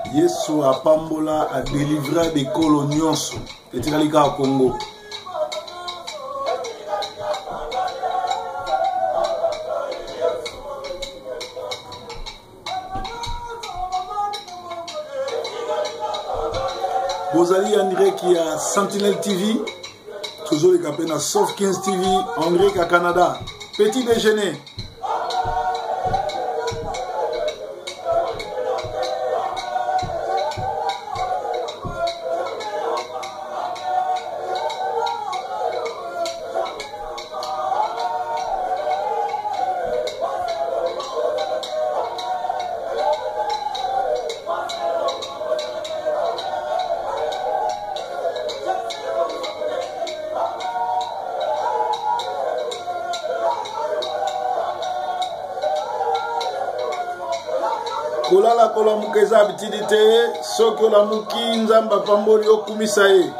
Yesu apambola a délivré des colonios et tikalika au Congo. Bozali André qui a Sentinelle TV, toujours les capés na Soft 15 TV, André qui a Canada. Petit déjeuner. Kolala kola mukeza bitidite soko la muki nzamba pamboli okumisa ye.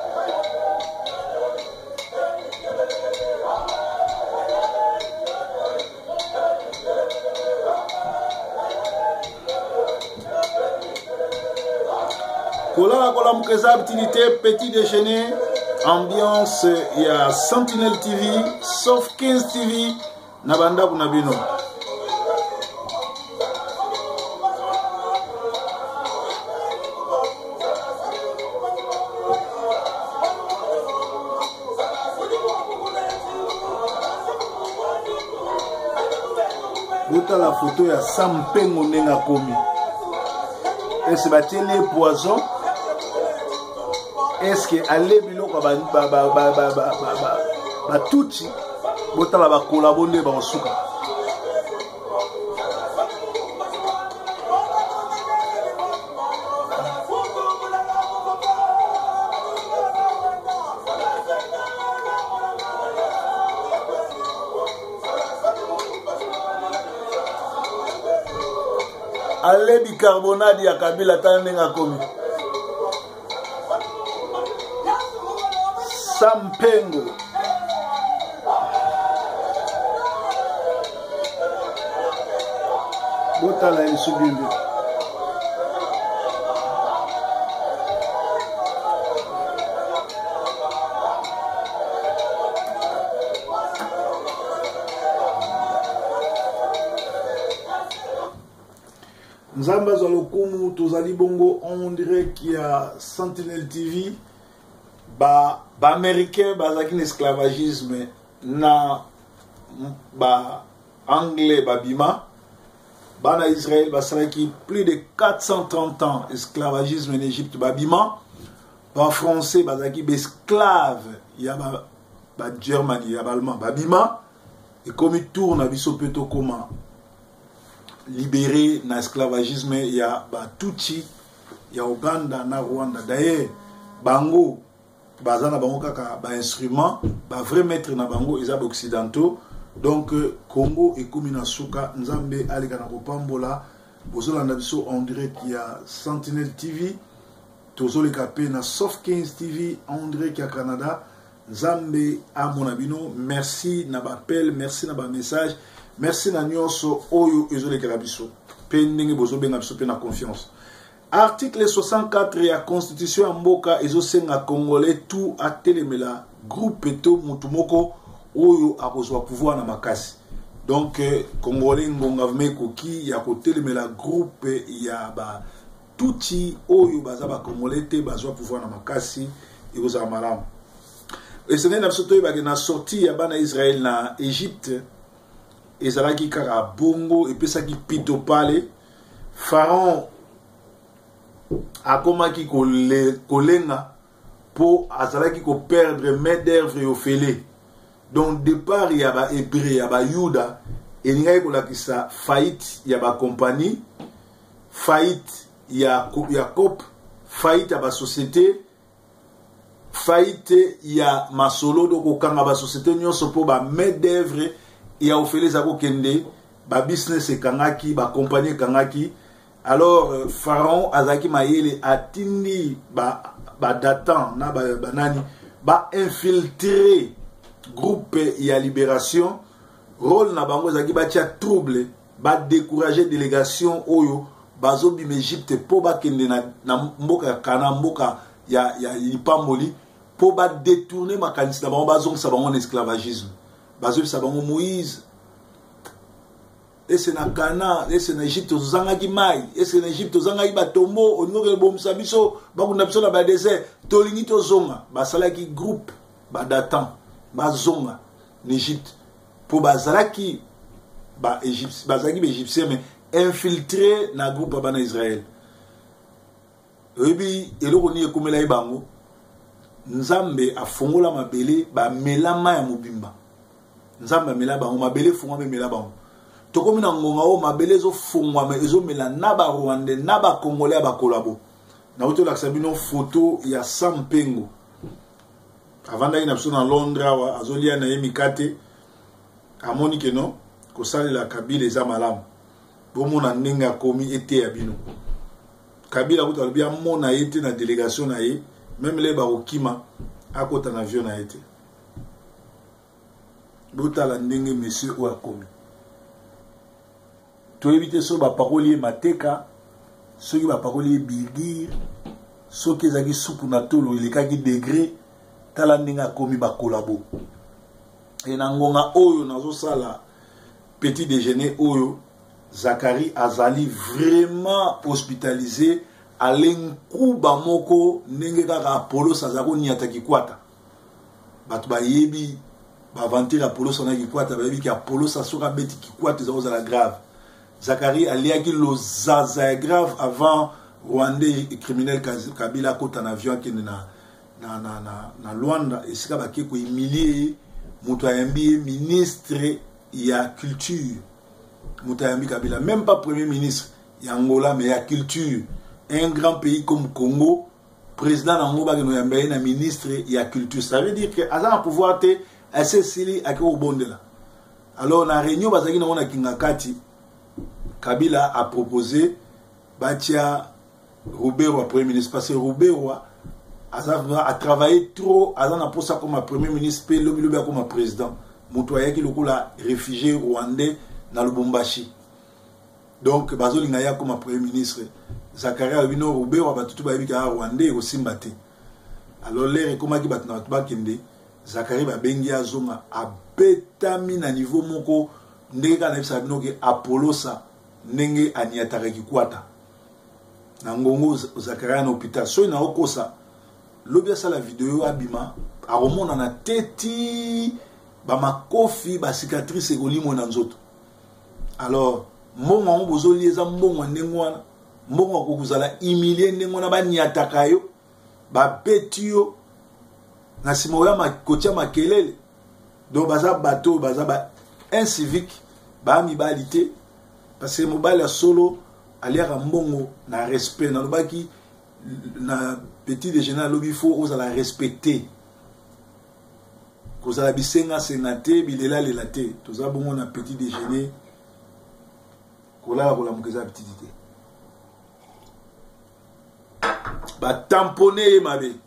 Kolala kola mukeza bitidite petit déjeuner ambiance ya Sentinelle TV, Soft 15 TV na banda kuna bino. La photo ya Sampengo nenga komi. Est-ce que les poisons? Est-ce que aller biloko ba tuchi botala ba collaborer ba osuka. Allez bicarbonate ya Kabila tanenga komi. Sampengo. Botala isubimbi. Nzamba Zalokumu, Tozali Bongo, on dirait qu'il y a Sentinelle TV, américain, un esclavagisme, anglais, bima, na Israël, qui plus de 430 ans, esclavagisme en Égypte, bima, français, esclave, il y a Germany, il y a allemand, bima, et comme il tourne, à Bisopeto, comment libéré na esclavagisme ya Tutsi ya Uganda na Rwanda. D'ailleurs bango bazana bango kaka ba instrument ba vrai maître na bango ezab occidentaux. Donc Congo et Komina Suka Nzambe alika na kopambola bozolanda biso on dirait qu'il y a Sentinelle TV, tozole kapé na Soft 15 TV on dirait qu'il y a Canada. Nzambe a mon abino, merci na ba appel, merci na ba message. Merci na nyonso oyo ezole kalabiso. Pendenge bozo benga biso pe na confiance. Article 64 ya constitution ya mboka ezosenga congolais tout atelemela groupe eto mutumoko oyo akozwa pouvoir na makasi. Donc congolais ngonga vmeko ki ya kotelemela groupe ya ba tuti oyo baza ba congolais te bazwa pouvoir na makasi ekozala malamu. Esene na biso toyebaki na sortie ya bana Israël na Égypte. Ezalaki kaka bongo epesaki pito pale. Pharaon akomaki kolenga po azalaki ko perdre main d'œuvre et ofele. Donc départ ya ba hébreu ya ba yuda elingai kolakisa faillite ya ba compagnie, faillite ya COP, faillite ya ba société, faillite ya masolo do kokanga ba société nyonso po ba main d'œuvre ya ofele zako kende ba business ekangaki ba compagnie ekangaki. Alors Pharaon azaki mayele atindi ba datan na banani ba infiltrer groupe ya libération. Rôle na bango azaki ba tia trouble ba décourager délégation oyo bazo bim Égypte po ba kende na mboka ya Kana mboka ya Lipamboli po ba détourner makanisi na bango bazong sa bango en esclavagisme bazo sa bango Moïse et c'est na Kana et c'est na Égypte ozanga ki mai et c'est na Égypte ozanga ki batombo oningo ke bomsa biso bakunda biso na ba désert tolingi tozonga basala ki groupe badatan bazonga en Égypte po bazalaki ba Égypte bazalaki ba égyptien mais infiltré na groupe bana Israël ebi eloko ni ekomela ibango nzambe afongola mabele ba melama ya mobimba nzambe amela bango mabele fongwa mela bango tokomi na ngonga o mabele zo fongwa me ezo mela na ba Rwandais na ba Congolais ba kolabo na oto lakisa bino photo ya Sam Pengo avanda ina biso na Londres wa azolia na yemikate amoni ke no ko salela Kabila eza malamu bomona ndenge akomi ete ya bino Kabila kuta bia mona ete na délégation na ye même les barokima akota na avion na ete botala ndenge monsieur o akomi to éviter so ba parolier mateka so ki ba parolier bilgir so ki ezaki supu na tolo elekaki degré tala ndenge akomi ba kolabo et na ngonga oyo nazo sala petit déjeuner oyo Zakari azali vraiment hospitalisé à l'enkuba moko ndenge kaka Apollo sazako ni ataki kwata batu ba yebi ba vantir Apollo sana ki kwata ba yebi ki Apollo sasoka beti ki kwata za la grave Zakari aliaki lo zaza grave avant Rwandais et criminel Kabila kota na avion qui na Luanda et sika ba ki ko humilier mutu ayambi ministre ya culture Moutayambi Kabila, même pas premier ministre, il y a Angola, mais il y a culture. Un grand pays comme Congo, président d'Angola, il y a un ministre, il y a culture. Ça veut dire que, à un pouvoir, il y a Cécile à Kobondela. Alors, dans la réunion, Kabila a proposé, Batia Roubero, premier ministre, parce que Roubero a travaillé trop, a pour ça comme premier ministre, puis l'obligé comme président. Moutouaya qui est réfugié rwandais. Dans le Lubumbashi. Donc, Bazoli Naya comme premier ministre, Zakaria Abino Roubero a tout babi ka Rwandais au Simbate. Alors, l'air comme qui bat na Kende, Zakaria Babengi Azonga a betami na niveau moko ndeka na bisabino ke Apollo sa ndenge aniatare ki kwata. Na ngongo Zakaria na hôpital. So na okosa. Lobia sa la vidéo abima a remona na teti ba makofi ba cicatrice egolimo na nzoto. Alors, mbongo on bozoli eza mbongo ndengwana mbongo kokuzala humilier ndengwana ba niataka yo ba betio na simo ya makotia makelele donc baza bateau baza ba incivique ba amibalité parce que mobile ya solo aliaka mbongo na respect na lobaki na petit déjeuner lobi faut osala respecter kozala bisenga senate bilela lelate toza bongo na petit déjeuner kola kola mukeza petitité ba tamponner mabe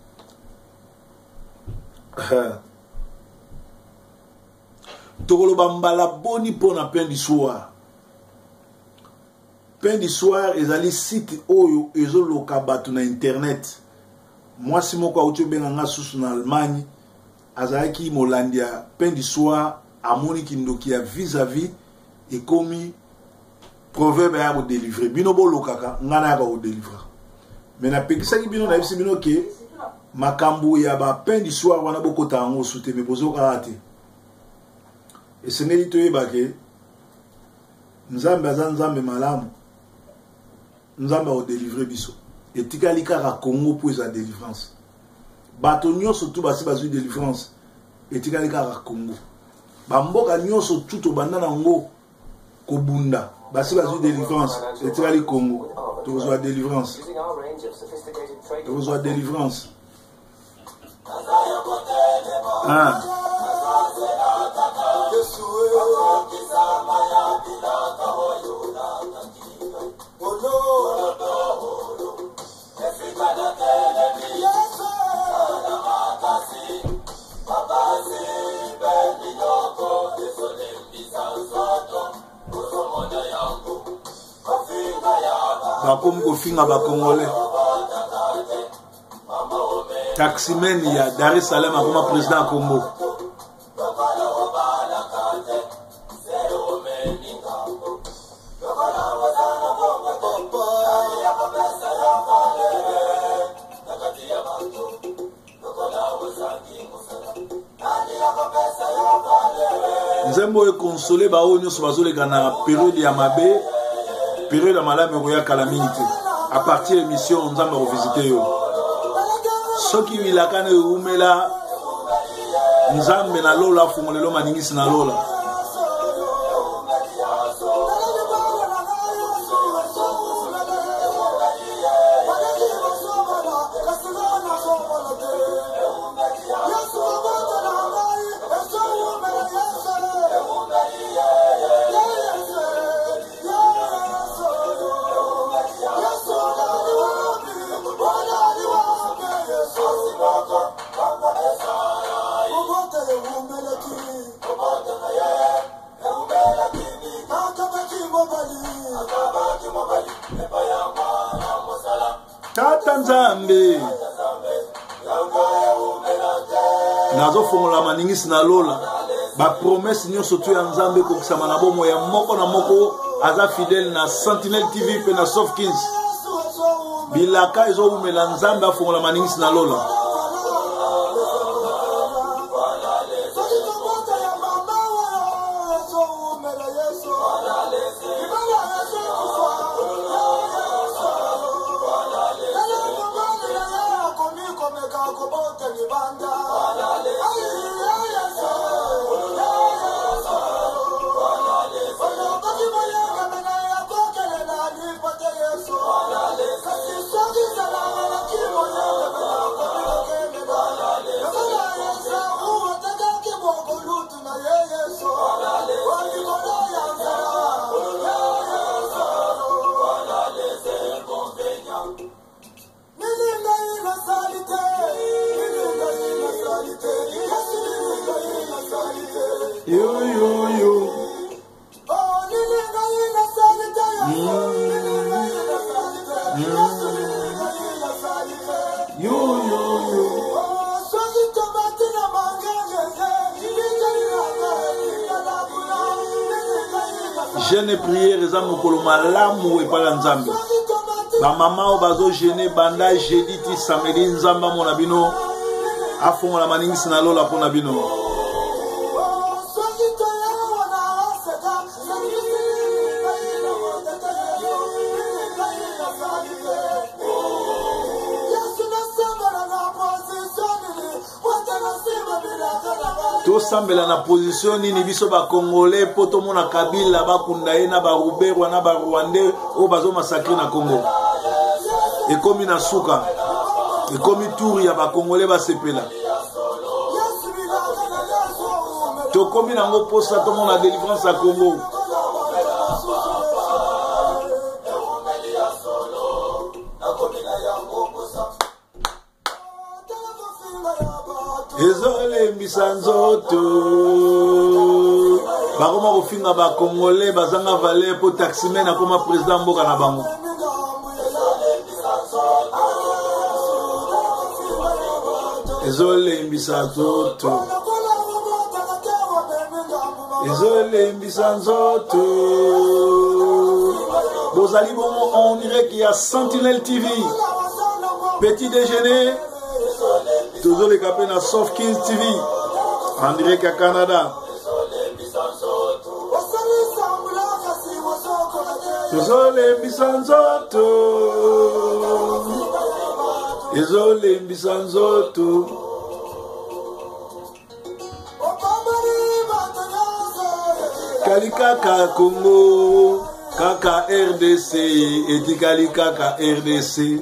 tokolo bambala boni pona pain du soir ezali site oyo ezoloka batu na internet moi si moko auti benga nga susu na Allemagne azalaki molandia pain du soir amoni kindoki ya vis-à-vis et komi proverbe ya ko délivrer bino bolokaka ngana ya ko délivrer mais na pekisaki bino na bisi bino ke makambo ya ba pain du soir wana bokota ngo sute me bozoka ate et ce n'est pas que nzambe azanzambe malamu nzambe o délivrer biso et tikali kaka Congo pour sa délivrance bato nyonso tout basi bazui délivrance et tikali kaka Congo bamboka nyonso tout banda nango kobunda basi bazui délivrance et tikali Congo tozwa délivrance ah Africa, bakomi kofinga bakongolais. Taximen ya Dar es Salaam akoma président ya Congo. Nzembo e consolé ba onyo so bazoleka na période ya mabe, période ya malame ko ya calamité. À partir de l'émission nzambe revisiter yo. Soki wilakane umela nzambe na lola fungolelo maningisi na lola. Tata Nzambe nazo fongola maningisi na lola ba promesse nyonso tu ya Nzambe kokisama na bomo ya moko na moko aza fidèle na Sentinelle TV pe na Soft Kings bilaka ezo umela Nzambe afongola maningisi na lola. Jeune prière eza mokolo malamu epala Nzambe. Ba mama o bazo jeûner banda jeudi ti samedi Nzamba mona bino afongola maningisi na lola pona bino. Tosambela na position nini biso ba Congolais poto mona Kabila bakunda ye na ba Ruberwa na ba Rwandais o bazo massacrer na Congo. Ekomi na suka. Ekomi tour ya ba Congolais ba sepela. Tokomi nango posa to mona délivrance à Congo. Ezole misanzoto bakoma kofinga ba Congolais bazanga valer po taximen akoma président mboka na bango. Ezole misanzoto Ezole misanzoto bozali bongo on dirait qu'il y a Sentinelle TV petit déjeuner. Toujours les capés dans Soft Kings TV en direct à Canada. Toujours les bisanzoto. Toujours les bisanzoto. Kalikaka Congo, Kaka RDC, et Kalikaka RDC.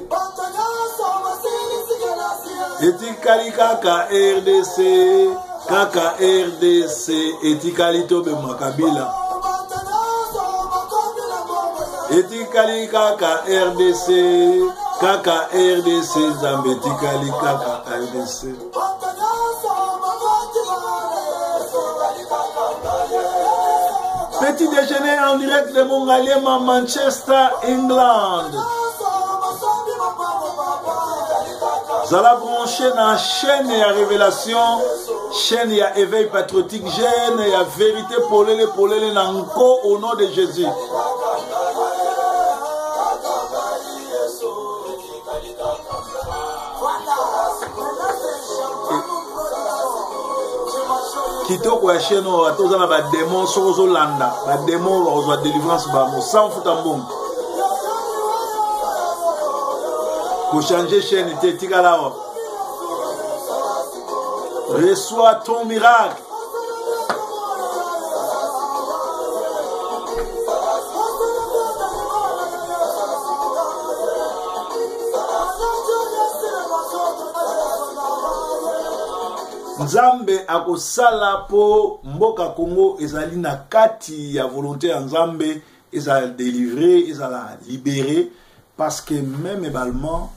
Etikali kaka RDC, kaka RDC, etikali tobe makabila. Etikali kaka RDC, kaka RDC, Zambe etikali kaka RDC. Petit déjeuner en direct de Mongalema, Manchester, England. Zala branché dans la chaîne et la révélation, chaîne et la éveil patriotique, chaîne et la vérité pour les nanko au nom de Jésus. Kitoko ya chaîne o atoza na ba démon sozo landa, ba démon ba délivrance ba mo sans futambong. Pour changer chaîne, reçois ton miracle. Nzambe akosala po mboka Congo ezali na kati ya volonté ya Nzambe ezala délivrer, ezala libérer. Parce que même également,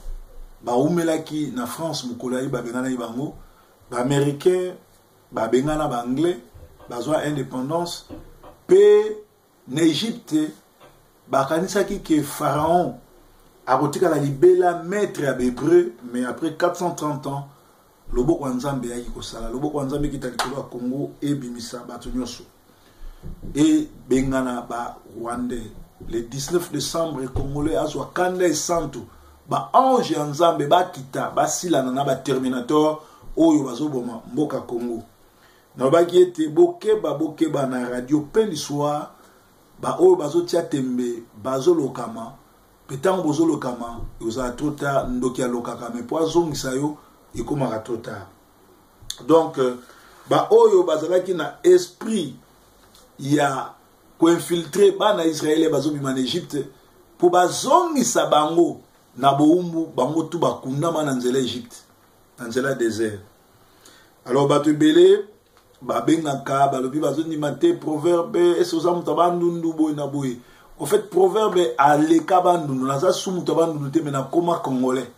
qui na France mukolayi ba bengana ibango, ba américain, ba bengana ba anglais, bazwa indépendance, pe na Égypte, ba kanisa ki ke pharaon a kotika la libela maître ya hébreu, mais après 430 ans, loboko nzambe ya ki kosala, loboko nzambe ki talikolo ya Congo e bimisa bato nyonso. Et bengana ba Rwandais. Le 19 décembre, les Congolais azwa kanda et santo ba ange ya nzambe ba kita ba silana na ba terminator oyo bazoboma mboka Congo. Na ba ki ete bokeba na radio peine soir ba oyo bazotia tembe bazolokama petango bozolokama oza tota ndoki alokaka me poazongisa yo ekomaka tota. Donc ba oyo bazalaki na esprit ya pour infiltrer bana Israël bazobima en Égypte pour bazongisa bango na boumbu bango tu bakundama na nzela Égypte na nzela désert. Alors bato belé babengaka balobi bazondima te proverbe esoza mutu bandundu boy na boy. En fait proverbe aleka bandundu naza su mutu bandundu te mais na koma congolais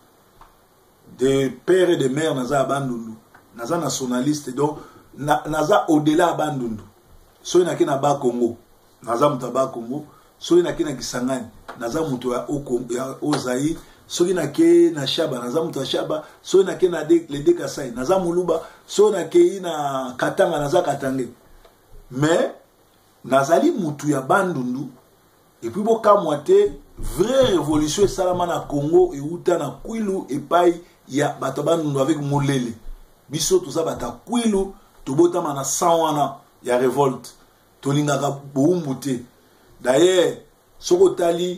de père et de mère naza bandundu naza nationaliste donc naza au-delà bandundu so ina kina ba Congo naza mutu ba Congo so ina kina Kisangani naza mutu ya Ozaï so ina ke na Shaba naza mutu ya Shaba so ina ke na le Dekasai naza Muluba so ina ke na Katanga naza Katange mais nazali mutu ya bandundu et puis boka moite vraie révolution salama na Congo et uta na Kwilu et pai ya bato bandundu avec molele biso toza bata Kwilu tobotama na sawana ya révolte tolingaka boumbu te. D'ailleurs soko tali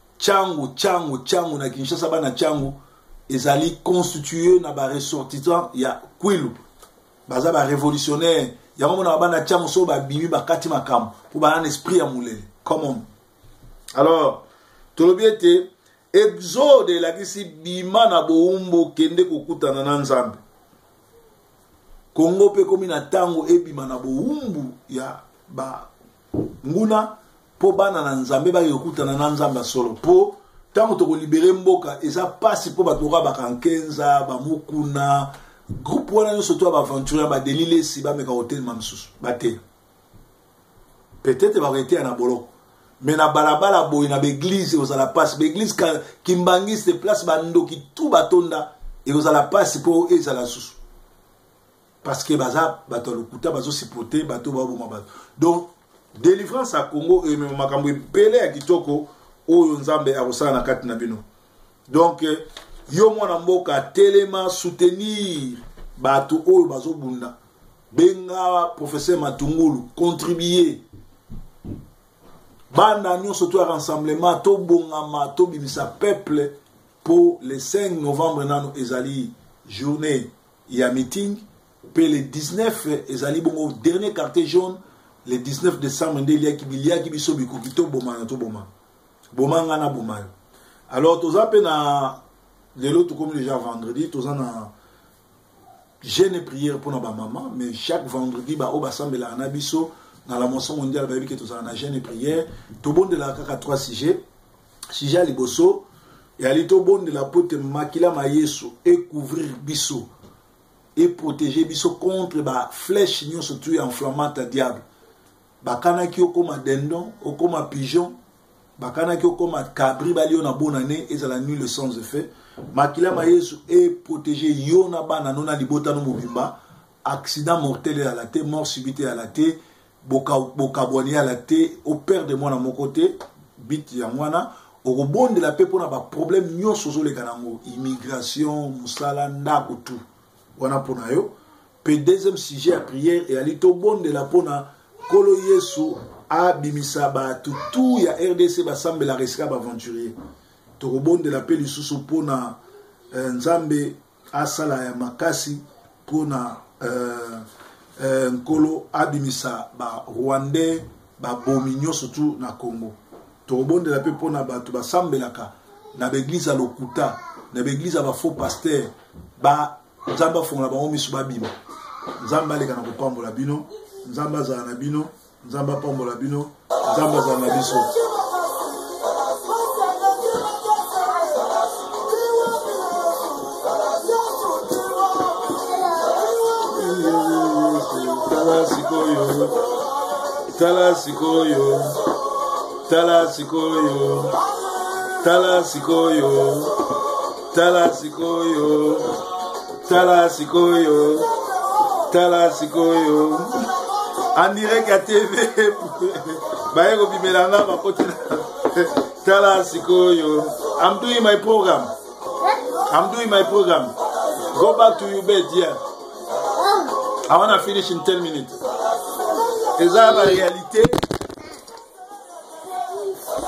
changu na Kinshasa bana changu ezali constitué na ba ressortissant ya Kwilu baza ba révolutionnaire ya mona bana changu so ba bimi ba kati makam pour ba un esprit ya mulele comment. Alors tolobiete exode la kisi bima na boumbu kende kokutana na Nzambe Congo pe komi na tango ebima na boumbu ya ba nguna po bana na Nzambe ba yokutana na Nzambe solo po tango to ko libérer mboka eza pasi po batoka bakankenza ba mukuna groupe wana nyonso to ba aventurer ba delile si ba meka hotel mamsusu bate peut-être ba rete na bolo mais na balabala boy na l'église ozala pasi l'église kimbangiste place ba ndoki tout batonda et ozala pasi po ezala susu parce que baza bato lokuta bazo sipoter bato ba boma bato. Donc délivrance à Congo et même makambo pelé ya kitoko oyo Nzambe akosala na kati na bino. Donc yo mwana mboka telema soutenir bato oyo bazo bunda benga professeur Matungulu contribuer banda nyonso to rassemblement to bongama to bimisa peuple pour le 5 novembre nano ezali journée ya meeting. Puis le 19, ezali bongo dernier quartier jaune, le 19 décembre, il y a qui biso biko kito boma to boma. Boma ngana boma. Alors tous appels na de l'autre comme déjà vendredi, tous en a jeûne et prière pour notre maman, mais chaque vendredi ba oba sambela na biso dans la moisson mondiale ba que tous en a jeûne et prière, tout bon de la kaka 3 sujets, sujet liboso et ali to bon de la pote makila mayeso et couvrir biso. Et protéger biso contre ba flèche nyon surtout enflammante à diable bakanaki okoma dindon okoma pigeon bakanaki okoma cabri bali yo na bonne année ezala nuit le sans effet makila ma Yesu e protéger yo na bana no na libota no mobimba accident mortel à la tête mort subite à la tête bokabwani à la tête au père de moi na mon côté bit ya mwana au rebond de la paix pour na ba problème nyonso zo le kanango immigration musala ndako tout wana pona yo pe deuxième sujet à prière et ali to bon de la pona kolo Yesu a bimisa ba tout ya RDC ba sambe la rescap aventurier to rebond de la paix lisusu pona nzambe asala ya makasi pona nkolo abimisa ba Rwandais ba bominyo surtout na Congo to rebond de la paix pona ba to ba sambelaka na l'église à Lokuta na l'église à ba faux pasteur ba nzamba fonga bango misu babima nzamba leka na kopambola bino nzamba za na bino nzamba pambola bino nzamba za na biso tala sikoyo tala sikoyo tala sikoyo tala sikoyo tala sikoyo tala sikoyo en direct à TV bayeko bimelanga bakoti tala sikoyo. I'm doing my program. Go back to your bed, yeah. I want to finish in 10 minutes. Et ça, la réalité,